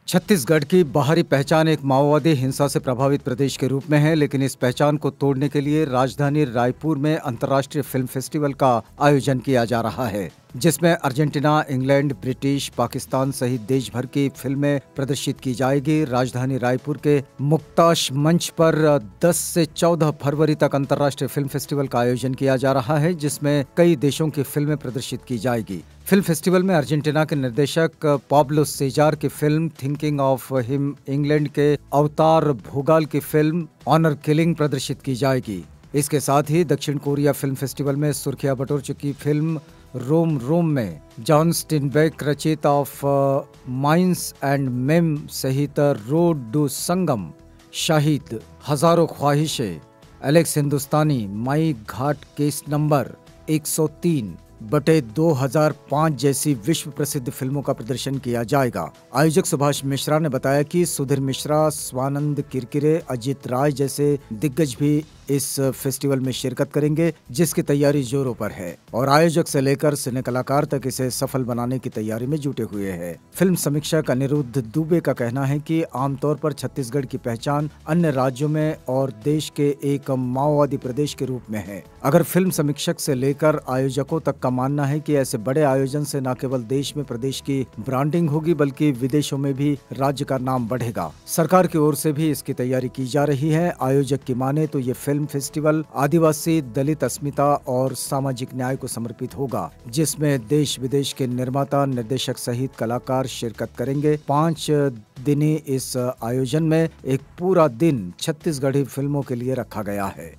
छत्तीसगढ़ की बाहरी पहचान एक माओवादी हिंसा से प्रभावित प्रदेश के रूप में है, लेकिन इस पहचान को तोड़ने के लिए राजधानी रायपुर में अंतर्राष्ट्रीय फिल्म फेस्टिवल का आयोजन किया जा रहा है, जिसमें अर्जेंटीना, इंग्लैंड, ब्रिटिश, पाकिस्तान सहित देश भर की फिल्में प्रदर्शित की जाएगी। राजधानी रायपुर के मुक्ताश मंच पर 10 से 14 फरवरी तक अंतर्राष्ट्रीय फिल्म फेस्टिवल का आयोजन किया जा रहा है, जिसमें कई देशों की फिल्में प्रदर्शित की जाएगी। फिल्म फेस्टिवल में अर्जेंटीना के निर्देशक पाब्लो सेजार की फिल्म थिंकिंग ऑफ हिम, इंग्लैंड के अवतार भोगाल की फिल्म ऑनर किलिंग प्रदर्शित की जाएगी। इसके साथ ही दक्षिण कोरिया फिल्म फेस्टिवल में सुर्खियां बटोर चुकी फिल्म रोम रोम में जॉन स्टीनबेक रचित ऑफ माइंस एंड मेम सहित road to Sangam, Shahid, Hazaaron Khwaishein, Alex Hindustani, Mai Ghat case number 103/2005 जैसी विश्व प्रसिद्ध फिल्मों का प्रदर्शन किया जाएगा। आयोजक सुभाष मिश्रा ने बताया कि सुधीर मिश्रा, स्वानंद किरकिरे, अजित राय जैसे दिग्गज भी इस फेस्टिवल में शिरकत करेंगे, जिसकी तैयारी जोरों पर है और आयोजक से लेकर सिने कलाकार तक इसे सफल बनाने की तैयारी में जुटे हुए हैं। फिल्म समीक्षक अनिरुद्ध दुबे का कहना है कि आमतौर पर छत्तीसगढ़ की पहचान अन्य राज्यों में और देश के एक माओवादी प्रदेश के रूप में है। अगर फिल्म समीक्षक से लेकर आयोजकों तक का मानना है कि ऐसे बड़े आयोजन से न केवल देश में प्रदेश की ब्रांडिंग होगी, बल्कि विदेशों में भी राज्य का नाम बढ़ेगा। सरकार की ओर से भी इसकी तैयारी की जा रही है। आयोजक की माने तो ये फिल्म फेस्टिवल आदिवासी, दलित अस्मिता और सामाजिक न्याय को समर्पित होगा, जिसमें देश विदेश के निर्माता, निर्देशक सहित कलाकार शिरकत करेंगे। 5 दिनी इस आयोजन में एक पूरा दिन छत्तीसगढ़ी फिल्मों के लिए रखा गया है।